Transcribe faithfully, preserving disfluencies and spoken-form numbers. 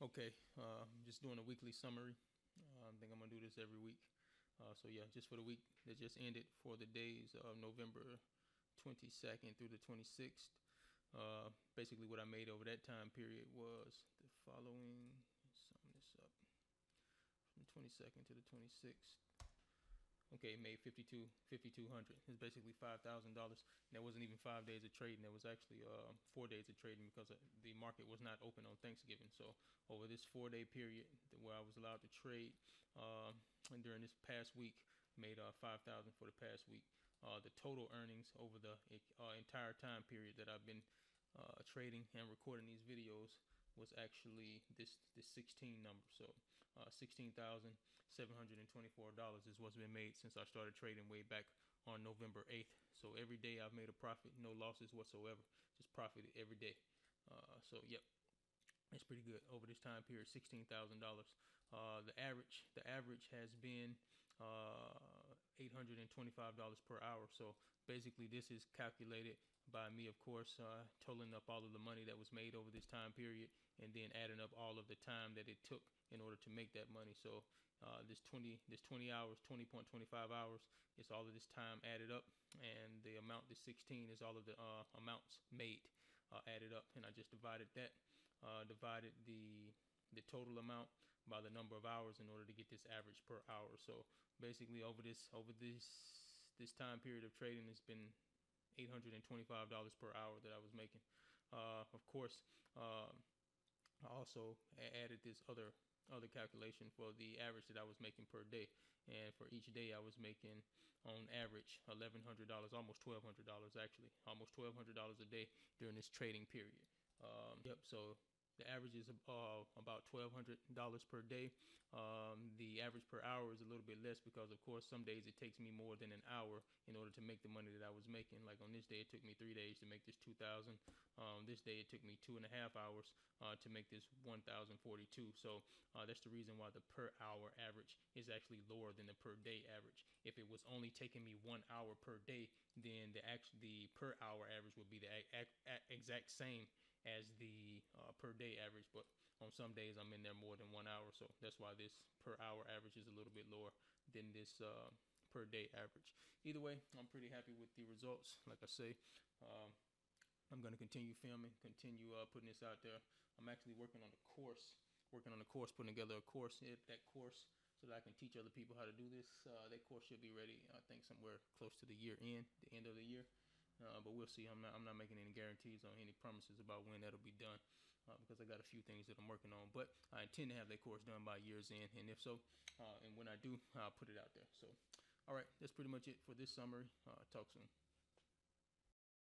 Okay, uh, just doing a weekly summary. Uh, I think I'm gonna do this every week. Uh, so yeah, just for the week that just ended, for the days of November twenty-second through the twenty-sixth. Uh, basically, what I made over that time period was the following. Sum this up from the twenty-second to the twenty-sixth. Okay, made fifty-two fifty-two hundred. It's basically five thousand dollars. That wasn't even five days of trading. That was actually uh, four days of trading because the market was not open on Thanksgiving. So over this four-day period where I was allowed to trade, uh, and during this past week, made uh, five thousand for the past week. Uh, the total earnings over the uh, entire time period that I've been uh, trading and recording these videos was actually this this sixteen number. So uh, sixteen thousand seven hundred twenty-four dollars is what's been made since I started trading way back on November eighth. So every day I've made a profit, no losses whatsoever, just profited every day. Uh, so yep, it's pretty good over this time period. Sixteen thousand dollars. Uh, the average the average has been uh, eight hundred twenty-five dollars per hour. So basically, this is calculated by me, of course, uh, totaling up all of the money that was made over this time period, and then adding up all of the time that it took in order to make that money. So uh, this twenty this twenty hours, twenty point two five hours, it's all of this time added up, and the amount, this sixteen, is all of the uh, amounts made uh, added up, and I just divided that, uh, divided the the total amount by the number of hours in order to get this average per hour. So basically, over this over this this time period of trading, it's been eight hundred twenty-five dollars per hour that I was making. Uh, of course, uh, I also added this other other calculation for the average that I was making per day, and for each day I was making on average eleven hundred dollars, almost twelve hundred dollars actually, almost twelve hundred dollars a day during this trading period. Um, yep. So the average is uh, about twelve hundred dollars per day. Um, the average per hour is a little bit less because, of course, some days it takes me more than an hour in order to make the money that I was making. Like on this day, it took me three days to make this two thousand dollars. Um, this day, it took me two and a half hours uh, to make this one thousand forty-two dollars. So uh, that's the reason why the per hour average is actually lower than the per day average. If it was only taking me one hour per day, then the actual the per hour average would be the a- a- exact same as the uh, per day average, but on some days I'm in there more than one hour, so that's why this per hour average is a little bit lower than this uh, per day average. Either way, I'm pretty happy with the results. Like I say, um, I'm going to continue filming, continue uh, putting this out there. I'm actually working on a course, working on a course, putting together a course, that course, so that I can teach other people how to do this. Uh, that course should be ready, I think, somewhere close to the year end, the end of the year. Uh, but we'll see. I'm not. I'm not making any guarantees on any promises about when that'll be done, uh, because I got a few things that I'm working on. But I intend to have that course done by year's end, and if so, uh, and when I do, I'll put it out there. So, all right, that's pretty much it for this summary. Uh, talk soon.